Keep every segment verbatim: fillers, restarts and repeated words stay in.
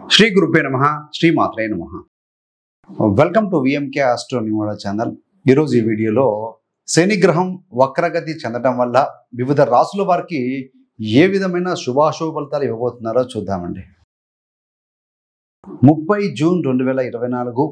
శ్రీ గురుపే నమః శ్రీ మాత్రే నమః. వెల్కమ్ టు విఎంకే ఆస్ట్రో న్యూమోడా ఛానల్. ఈరోజు ఈ వీడియోలో శని గ్రహం వక్రగతి చెందడం వల్ల వివిధ రాసుల వారికి ఏ విధమైన శుభాశుభ ఫలితాలు ఇవ్వబోతున్నారో చూద్దామండి. ముప్పై జూన్ రెండు వేల ఇరవై నాలుగు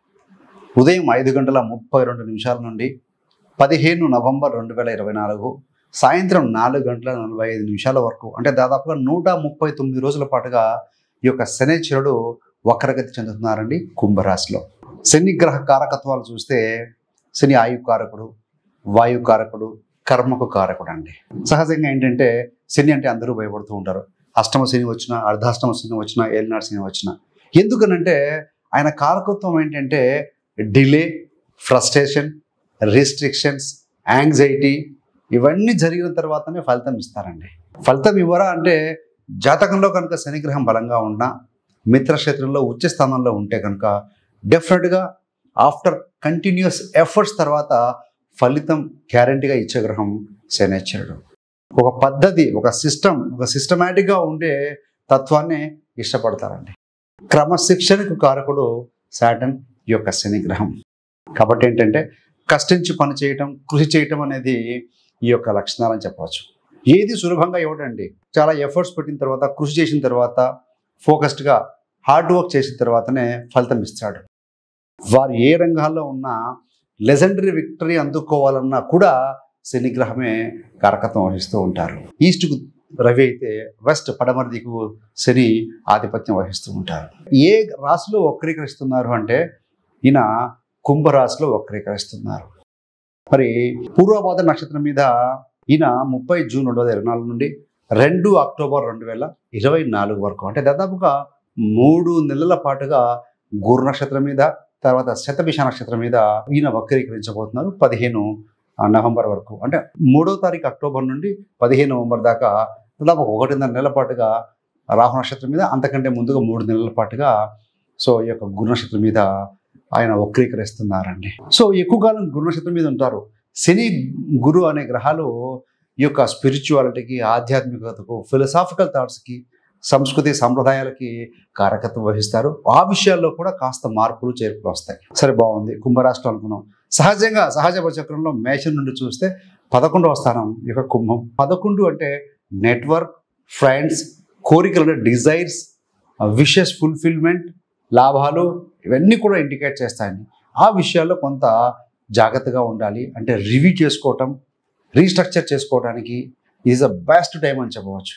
ఉదయం ఐదు గంటల ముప్పై రెండు నిమిషాల నుండి పదిహేను నవంబర్ రెండు వేల ఇరవై నాలుగు సాయంత్రం నాలుగు గంటల నలభై ఐదు నిమిషాల వరకు, అంటే దాదాపుగా నూట ముప్పై తొమ్మిది రోజుల పాటుగా ఈ యొక్క శనిశ్చరుడు వక్రగతి చెందుతున్నారండి కుంభరాశిలో. శని గ్రహ కారకత్వాలు చూస్తే శని ఆయుకారకుడు, వాయుకారకుడు, కర్మకు కారకుడు అండి. సహజంగా ఏంటంటే శని అంటే అందరూ భయపడుతూ ఉంటారు. అష్టమ శని వచ్చినా, అర్ధాష్టమ శని వచ్చినా, ఏలినాడు శని వచ్చినా. ఎందుకనంటే ఆయన కారకత్వం ఏంటంటే డిలే, ఫ్రస్ట్రేషన్, రిస్ట్రిక్షన్స్, యాంగ్జైటీ ఇవన్నీ జరిగిన తర్వాతనే ఫలితం ఇస్తారండి. ఫలితం ఇవ్వరా అంటే జాతకంలో కనుక శనిగ్రహం బలంగా ఉన్నా, మిత్రక్షేత్రంలో ఉచ్చ స్థానంలో ఉంటే కనుక డెఫినెట్గా ఆఫ్టర్ కంటిన్యూస్ ఎఫర్ట్స్ తర్వాత ఫలితం గ్యారంటీగా ఇచ్చే గ్రహం శనిశ్చరుడు. ఒక పద్ధతి, ఒక సిస్టమ్, ఒక సిస్టమేటిక్గా ఉండే తత్వాన్ని ఇష్టపడతారండి. క్రమశిక్షణకు కారకుడు సాటర్న్ ఈ యొక్క శనిగ్రహం. కాబట్టి ఏంటంటే కష్టించి పని చేయటం, కృషి చేయటం అనేది ఈ యొక్క లక్షణాలని చెప్పవచ్చు. ఏది సులభంగా ఇవ్వడండి. చాలా ఎఫర్ట్స్ పెట్టిన తర్వాత, కృషి చేసిన తర్వాత, ఫోకస్డ్గా హార్డ్ వర్క్ చేసిన తర్వాతనే ఫలితం ఇస్తాడు. వారు ఏ రంగాల్లో ఉన్నా లెజెండరీ విక్టరీ అందుకోవాలన్నా కూడా శనిగ్రహమే కారకత్వం వహిస్తూ ఉంటారు. ఈస్ట్కు రవి అయితే వెస్ట్, పడమర దిక్కు శని ఆధిపత్యం వహిస్తూ ఉంటారు. ఏ రాశిలో వక్రీకరిస్తున్నారు అంటే ఈయన కుంభరాశిలో వక్రీకరిస్తున్నారు. మరి పూర్వభాద్ర నక్షత్రం మీద ఈయన ముప్పై జూన్ రెండు వేల ఇరవై నాలుగు నుండి రెండు అక్టోబర్ రెండు వేల ఇరవై నాలుగు వరకు, అంటే దాదాపుగా మూడు నెలల పాటుగా గురు నక్షత్రం మీద, తర్వాత శతభిష నక్షత్రం మీద ఈయన వక్రీకరించబోతున్నారు. పదిహేను నవంబర్ వరకు, అంటే మూడో తారీఖు అక్టోబర్ నుండి పదిహేను నవంబర్ దాకా దాదాపు ఒకటిన్నర నెలల పాటుగా రాహు నక్షత్రం మీద, అంతకంటే ముందుగా మూడు నెలల పాటుగా సో ఈ యొక్క గురు నక్షత్రం మీద ఆయన వక్రీకరిస్తున్నారండి. సో ఎక్కువ కాలం గురు నక్షత్రం మీద ఉంటారు. శని, గురు అనే గ్రహాలు ఈ యొక్క స్పిరిచువాలిటీకి, ఆధ్యాత్మికతకు, ఫిలసాఫికల్ థాట్స్కి, సంస్కృతి సంప్రదాయాలకి కారకత్వం వహిస్తారు. ఆ విషయాల్లో కూడా కాస్త మార్పులు చేర్పులు వస్తాయి. సరే, బాగుంది. కుంభరాశి అనుకున్నాం. సహజంగా సహజ చక్రంలో మేషం నుండి చూస్తే పదకొండవ స్థానం ఈ యొక్క కుంభం. పదకొండు అంటే నెట్వర్క్, ఫ్రెండ్స్, కోరికలు అంటే డిజైర్స్, విషెస్ ఫుల్ఫిల్మెంట్, లాభాలు ఇవన్నీ కూడా ఇండికేట్ చేస్తాయండి. ఆ విషయాల్లో కొంత జాగ్రత్తగా ఉండాలి. అంటే రివ్యూ చేసుకోవటం, రీస్ట్రక్చర్ చేసుకోవడానికి ఈజ్ ద బెస్ట్ టైం అని చెప్పవచ్చు.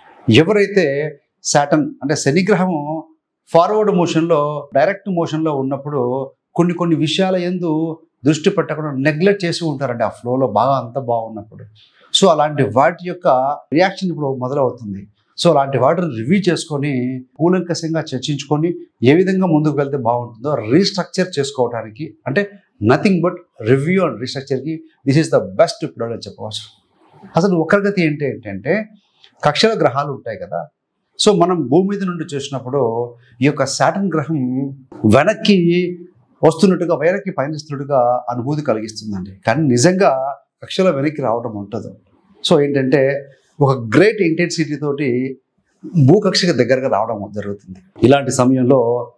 ఎవరైతే సాటర్న్ అంటే శనిగ్రహము ఫార్వర్డ్ మోషన్లో, డైరెక్ట్ మోషన్లో ఉన్నప్పుడు కొన్ని కొన్ని విషయాల యందు దృష్టి పెట్టకుండా నెగ్లెక్ట్ చేసి ఉంటారండి ఆ ఫ్లోలో బాగా అంతా బాగున్నప్పుడు. సో అలాంటి వాటి యొక్క రియాక్షన్ ఇప్పుడు మొదలవుతుంది. సో అలాంటి వాటిని రివ్యూ చేసుకొని కూలంకషంగా చర్చించుకొని ఏ విధంగా ముందుకు వెళ్తే బాగుంటుందో రీస్ట్రక్చర్ చేసుకోవడానికి, అంటే నథింగ్ బట్ రివ్యూ అండ్ రీస్ట్రక్చర్కి this is the best period అని చెప్పవచ్చు. అసలు వక్రగతి ఏంటి ఏంటంటే కక్షల గ్రహాలు ఉంటాయి కదా. సో మనం భూమి మీద నుండి చూసినప్పుడు ఈ యొక్క సాటర్న్ గ్రహం వెనక్కి వస్తున్నట్టుగా, వెనక్కి పయనిస్తున్నట్టుగా అనుభూతి కలిగిస్తుందండి. కానీ నిజంగా కక్షల వెనక్కి రావడం ఉంటుంది. సో ఏంటంటే ఒక గ్రేట్ ఇంటెన్సిటీ తోటి భూకక్షకి దగ్గరగా రావడం జరుగుతుంది. ఇలాంటి సమయంలో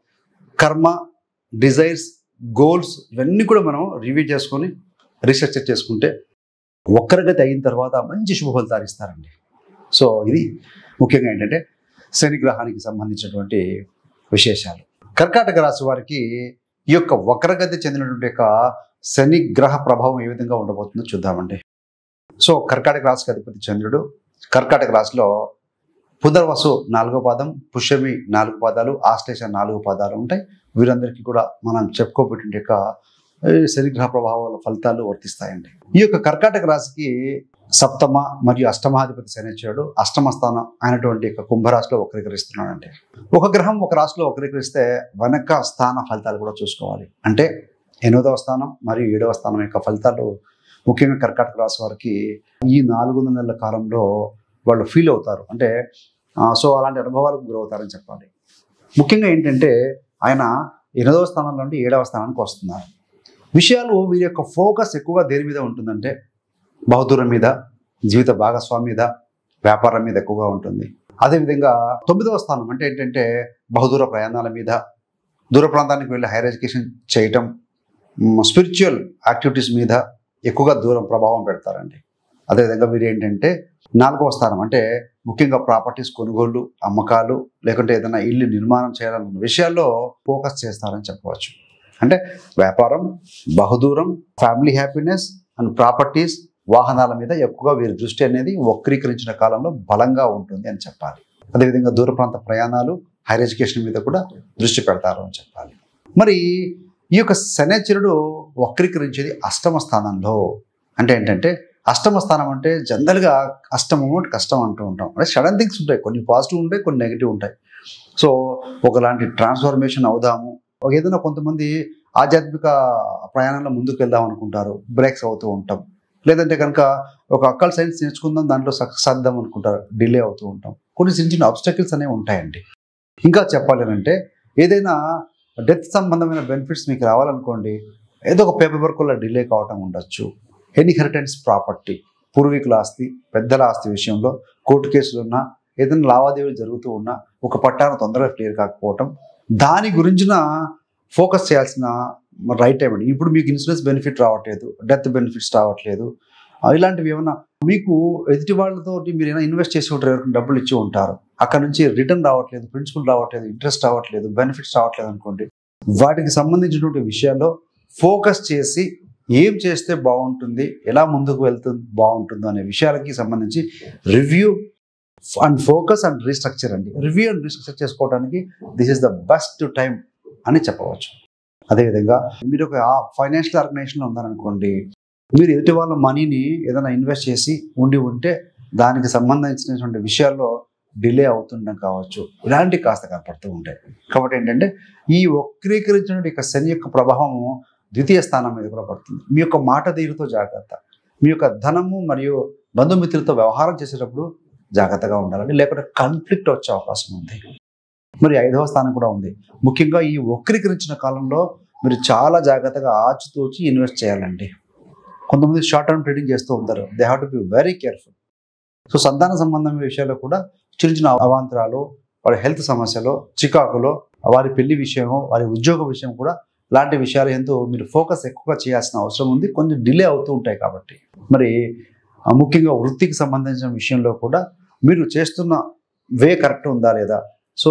కర్మ, డిజైర్స్, గోల్స్ ఇవన్నీ కూడా మనం రివ్యూ చేసుకొని రీస్ట్రక్చర్ చేసుకుంటే వక్రగతి అయిన తర్వాత మంచి శుభ ఫలితాలు ఇస్తారండి. సో ఇది ముఖ్యంగా ఏంటంటే శని గ్రహానికి సంబంధించినటువంటి విశేషాలు. కర్కాటక రాశి వారికి ఈ యొక్క వక్రగతి చెందినటువంటి యొక్క శని గ్రహ ప్రభావం ఏ విధంగా ఉండబోతుందో చూద్దామండి. సో కర్కాటక రాశికి అధిపతి చంద్రుడు. కర్కాటక రాశిలో పునర్వసు నాలుగో పాదం, పుష్యమి నాలుగు పాదాలు, ఆశ్లేష నాలుగు పాదాలు ఉంటాయి. వీరందరికీ కూడా మనం చెప్పుకోబెట్టిన యొక్క శనిగ్రహ ప్రభావాల ఫలితాలు వర్తిస్తాయండి. ఈ యొక్క కర్కాటక రాశికి సప్తమ మరియు అష్టమాధిపతి శనిశ్చరుడు అష్టమ స్థానం అయినటువంటి యొక్క కుంభరాశిలో వక్రీకరిస్తున్నాడండి. ఒక గ్రహం ఒక రాశిలో వక్రీకరిస్తే వెనక స్థాన ఫలితాలు కూడా చూసుకోవాలి. అంటే ఎనిమిదవ స్థానం మరియు ఏడవ స్థానం యొక్క ఫలితాలు ముఖ్యంగా కర్కాటక రాశి వారికి ఈ నాలుగు నెలల కాలంలో వాళ్ళు ఫీల్ అవుతారు. అంటే సో అలాంటి అనుభవాలకు గురవుతారని చెప్పాలి. ముఖ్యంగా ఏంటంటే ఆయన ఎనిమిదవ స్థానం నుండి ఏడవ స్థానానికి వస్తున్నారు. విషయాలు వీరి యొక్క ఫోకస్ ఎక్కువగా దేని మీద ఉంటుందంటే బహుదూరం మీద, జీవిత భాగస్వామి మీద, వ్యాపారం మీద ఎక్కువగా ఉంటుంది. అదేవిధంగా తొమ్మిదవ స్థానం అంటే ఏంటంటే బహుదూర ప్రయాణాల మీద, దూర ప్రాంతానికి వెళ్ళి హైయర్ ఎడ్యుకేషన్ చేయటం, స్పిరిచువల్ యాక్టివిటీస్ మీద ఎక్కువగా దూరం ప్రభావం పెడతారండి. అదేవిధంగా మీరు ఏంటంటే నాలుగవ స్థానం అంటే ముఖ్యంగా ప్రాపర్టీస్ కొనుగోలు, అమ్మకాలు, లేకుంటే ఏదైనా ఇల్లు నిర్మాణం చేయాలన్న విషయాల్లో ఫోకస్ చేస్తారని చెప్పవచ్చు. అంటే వ్యాపారం, బహుదూరం, ఫ్యామిలీ హ్యాపీనెస్ అండ్ ప్రాపర్టీస్, వాహనాల మీద ఎక్కువగా వీరి దృష్టి అనేది వక్రీకరించిన కాలంలో బలంగా ఉంటుంది అని చెప్పాలి. అదేవిధంగా దూర ప్రాంత ప్రయాణాలు, హైయర్ ఎడ్యుకేషన్ మీద కూడా దృష్టి పెడతారు అని చెప్పాలి. మరి ఈ యొక్క శనైశ్వరుడు వక్రీకరించేది అష్టమ స్థానంలో. అంటే ఏంటంటే అష్టమ స్థానం అంటే జనరల్గా అష్టమము కష్టం అంటూ ఉంటాం. అంటే సడన్ థింగ్స్ ఉంటాయి, కొన్ని పాజిటివ్ ఉంటాయి, కొన్ని నెగిటివ్ ఉంటాయి. సో ఒకలాంటి ట్రాన్స్ఫర్మేషన్ అవుదాము, ఏదైనా కొంతమంది ఆధ్యాత్మిక ప్రయాణంలో ముందుకు వెళ్దాం అనుకుంటారు, బ్రేక్స్ అవుతూ ఉంటాం. లేదంటే కనుక ఒక అక్కల్ సైన్స్ నేర్చుకుందాం, దాంట్లో సక్సెస్ సాధిద్దాం అనుకుంటారు, డిలే అవుతూ ఉంటాం. కొన్ని చిన్న చిన్న ఆబ్స్టకిల్స్ అనేవి ఉంటాయండి. ఇంకా చెప్పాలి అంటే ఏదైనా డెత్ సంబంధమైన బెనిఫిట్స్ మీకు రావాలనుకోండి, ఏదో ఒక పేపర్ వర్క్ వల్ల డిలే కావటం ఉండొచ్చు. ఇన్హెరిటెన్స్ ప్రాపర్టీ, పూర్వీకుల ఆస్తి, పెద్దల ఆస్తి విషయంలో కోర్టు కేసులు ఉన్నా, ఏదైనా లావాదేవీలు జరుగుతూ ఉన్నా ఒక పట్టాను తొందరగా క్లియర్ కాకపోవటం, దాని గురించిన ఫోకస్ చేయాల్సిన రైట్ టైం అండి. ఇప్పుడు మీకు ఇన్సూరెన్స్ బెనిఫిట్ రావట్లేదు, డెత్ బెనిఫిట్స్ రావట్లేదు, ఇలాంటివి ఏమన్నా మీకు ఎదుటి వాళ్ళతో మీరు ఏమైనా ఇన్వెస్ట్ చేసి ఉంటారు, ఎవరికి డబ్బులు ఇచ్చి ఉంటారు, అక్కడ నుంచి రిటర్న్ రావట్లేదు, ప్రిన్సిపల్ రావట్లేదు, ఇంట్రెస్ట్ రావట్లేదు, బెనిఫిట్స్ రావట్లేదు అనుకోండి, వాటికి సంబంధించినటువంటి విషయాల్లో ఫోకస్ చేసి ఏం చేస్తే బాగుంటుంది, ఎలా ముందుకు వెళ్తుంది బాగుంటుందో అనే విషయాలకి సంబంధించి review and focus and restructure అండి. రివ్యూ అండ్ రీస్ట్రక్చర్ చేసుకోవడానికి this is the best time అని చెప్పవచ్చు. అదేవిధంగా మీరు ఒక ఫైనాన్షియల్ ఆర్గనైజేషన్లో ఉన్నారనుకోండి, మీరు ఎదుటి వాళ్ళ మనీని ఏదైనా ఇన్వెస్ట్ చేసి ఉండి ఉంటే దానికి సంబంధించినటువంటి విషయాల్లో డిలే అవుతుండడం కావచ్చు, ఇలాంటివి కాస్త కనపడుతూ ఉంటాయి. కాబట్టి ఏంటంటే ఈ వక్రీకరించిన యొక్క శని యొక్క ప్రభావము ద్వితీయ స్థానం మీద కూడా పడుతుంది. మీ యొక్క మాట తీరుతో జాగ్రత్త, మీ యొక్క ధనము మరియు బంధుమిత్రులతో వ్యవహారం చేసేటప్పుడు జాగ్రత్తగా ఉండాలండి, లేకుంటే కాన్ఫ్లిక్ట్ వచ్చే అవకాశం ఉంది. మరి ఐదవ స్థానం కూడా ఉంది. ముఖ్యంగా ఈ వక్రీకరించిన కాలంలో మీరు చాలా జాగ్రత్తగా ఆచితూచి ఇన్వెస్ట్ చేయాలండి. కొంతమంది షార్ట్ టర్మ్ ట్రేడింగ్ చేస్తూ ఉంటారు, they have to be very careful. So సంతాన సంబంధమైన విషయాల్లో కూడా చిన్న చిన్న అవాంతరాలు, వారి హెల్త్ సమస్యలు, చికాకులో, వారి పెళ్లి విషయము, వారి ఉద్యోగ విషయం కూడా లాంటి విషయాలు ఎంతో మీరు ఫోకస్ ఎక్కువగా చేయాల్సిన అవసరం ఉంది. కొంచెం డిలే అవుతూ ఉంటాయి. కాబట్టి మరి ముఖ్యంగా వృత్తికి సంబంధించిన విషయంలో కూడా మీరు చేస్తున్న వే కరెక్ట్ ఉందా లేదా, సో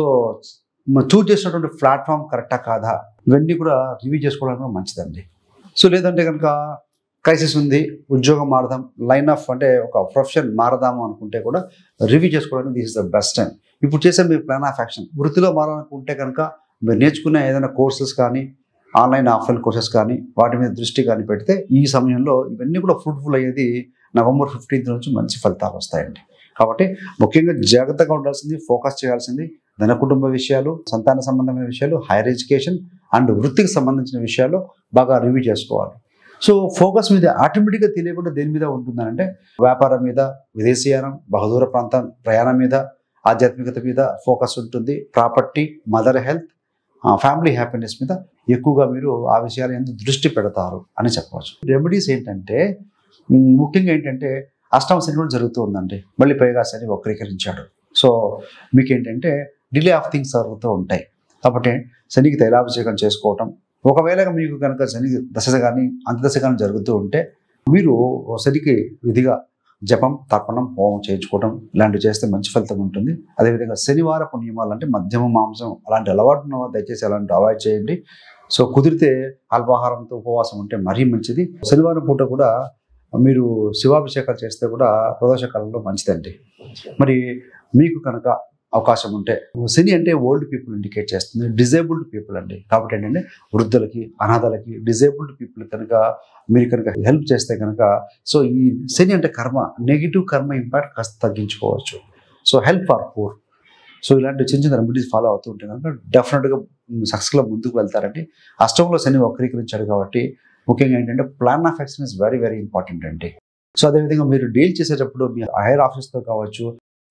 చూజ్ చేసినటువంటి ప్లాట్ఫామ్ కరెక్టా కాదా, ఇవన్నీ కూడా రివ్యూ చేసుకోవడానికి కూడా మంచిదండి. సో లేదంటే కనుక క్రైసిస్ ఉంది, ఉద్యోగం మారదాం, లైన్ ఆఫ్ అంటే ఒక ప్రొఫెషన్ మారదాము అనుకుంటే కూడా రివ్యూ చేసుకోవడానికి this is the best time. ఇప్పుడు చేసే మీ ప్లాన్ ఆఫ్ యాక్షన్ వృత్తిలో మారాలనుకుంటే కనుక మీరు నేర్చుకునే ఏదైనా కోర్సెస్ కానీ, ఆన్లైన్ ఆఫ్లైన్ కోర్సెస్ కానీ, వాటి మీద దృష్టి కానీ పెడితే ఈ సమయంలో ఇవన్నీ కూడా ఫ్రూట్ఫుల్ అయ్యేది నవంబర్ ఫిఫ్టీన్త్ నుంచి మంచి ఫలితాలు వస్తాయండి. కాబట్టి ముఖ్యంగా జాగ్రత్తగా ఉండాల్సింది, ఫోకస్ చేయాల్సింది ధన కుటుంబ విషయాలు, సంతాన సంబంధమైన విషయాలు, హైయర్ ఎడ్యుకేషన్ అండ్ వృత్తికి సంబంధించిన విషయాల్లో బాగా రివ్యూ చేసుకోవాలి. సో ఫోకస్ మీద ఆటోమేటిక్గా తెలియకుండా దేని మీద ఉంటుందంటే వ్యాపారం మీద, విదేశీయానం, బహుదూర ప్రాంతం ప్రయాణం మీద, ఆధ్యాత్మికత మీద ఫోకస్ ఉంటుంది. Property, mother health, family happiness మీద ఎక్కువగా మీరు ఆ విషయాలు ఎందుకు దృష్టి పెడతారు అని చెప్పవచ్చు. రెమెడీస్ ఏంటంటే ముఖ్యంగా ఏంటంటే అష్టమ శని కూడా జరుగుతూ ఉందండి, మళ్ళీ పైగా శని వక్రీకరించాడు. సో మీకు ఏంటంటే డిలే ఆఫ్ థింగ్స్ జరుగుతూ ఉంటాయి. కాబట్టి శనికి తైలాభిషేకం చేసుకోవటం, ఒకవేళ మీకు కనుక శని దశ కానీ అంతదశ కానీ జరుగుతూ ఉంటే మీరు శనికి విధిగా జపం, తర్పణం, హోమం చేయించుకోవడం ఇలాంటివి చేస్తే మంచి ఫలితం ఉంటుంది. అదేవిధంగా శనివారపు నియమాలు అంటే మద్యమ మాంసం అలాంటి అలవాటు ఉన్న వారు దయచేసి అలాంటి అవాయిడ్ చేయండి. సో కుదిరితే అల్పాహారంతో ఉపవాసం ఉంటే మరీ మంచిది. శనివారం పూట కూడా మీరు శివాభిషేకాలు చేస్తే కూడా ప్రదోషకాలంలో మంచిదండి. మరి మీకు కనుక అవకాశం ఉంటే, శని అంటే ఓల్డ్ పీపుల్ ఇండికేట్ చేస్తుంది, డిజేబుల్డ్ పీపుల్ అండి. కాబట్టి ఏంటంటే వృద్ధులకి, అనాథలకి, డిజేబుల్డ్ పీపుల్ కనుక మీరు కనుక హెల్ప్ చేస్తే కనుక సో ఈ శని అంటే కర్మ, నెగిటివ్ కర్మ ఇంపాక్ట్ కాస్త తగ్గించుకోవచ్చు. So help for poor. So ఇలాంటి చిన్న చిన్న రెమెడీస్ ఫాలో అవుతూ ఉంటే కనుక డెఫినెట్గా సక్సెస్లో ముందుకు వెళ్తారండి. అష్టంలో శని వక్రీకరించాడు కాబట్టి ముఖ్యంగా ఏంటంటే plan of action is very very important అండి. సో అదేవిధంగా మీరు డీల్ చేసేటప్పుడు మీ హైయర్ ఆఫీస్తో కావచ్చు,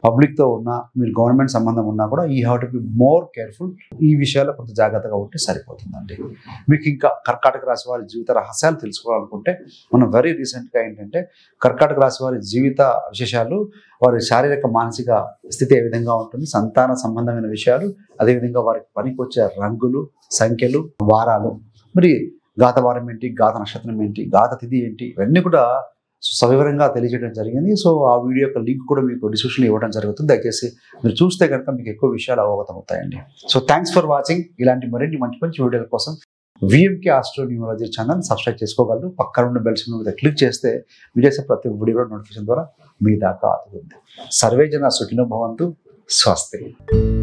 పబ్లిక్తో ఉన్నా, మీరు గవర్నమెంట్ సంబంధం ఉన్నా కూడా ఈ have to be more careful. ఈ విషయాల్లో కొంత జాగ్రత్తగా ఉంటే సరిపోతుందండి. మీకు ఇంకా కర్కాటక రాశి వారి జీవిత రహస్యాలు తెలుసుకోవాలనుకుంటే మనం వెరీ రీసెంట్గా ఏంటంటే కర్కాటక రాశి వారి జీవిత విశేషాలు, వారి శారీరక మానసిక స్థితి ఏ విధంగా ఉంటుంది, సంతాన సంబంధమైన విషయాలు, అదేవిధంగా వారికి పనికొచ్చే రంగులు, సంఖ్యలు, వారాలు, మరి గాత వారం ఏంటి, గాత నక్షత్రం ఏంటి, గాత తిథి ఏంటి, ఇవన్నీ కూడా సవివరంగా తెలియజేయడం జరిగింది. సో ఆ వీడియో యొక్క లింక్ కూడా మీకు డిస్క్రిప్షన్లో ఇవ్వడం జరుగుతుంది. దయచేసి మీరు చూస్తే కనుక మీకు ఎక్కువ విషయాలు అవగతం అవుతాయండి. So thanks for watching. ఇలాంటి మరిన్ని మంచి మంచి వీడియోల కోసం VMK astro numerology channel subscribe చేసుకోగలరు. పక్కన ఉన్న బెల్ సింబల్ మీద క్లిక్ చేస్తే మీరు చేసే ప్రతి వీడియో నోటిఫికేషన్ ద్వారా మీ దాకా అందుతుంది. సర్వే జన సుఖినో భవంతు. స్వస్తి.